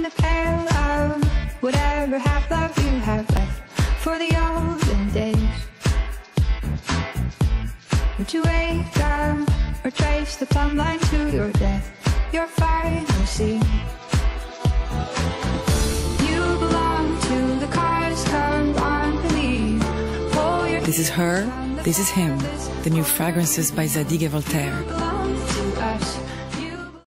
the pail of whatever half-love you have left for the olden days. Would you wake up or trace the plumb line to your death, your final scene? You belong to the cars, come on, believe. This is her, this is him, the new fragrances by Zadig & Voltaire.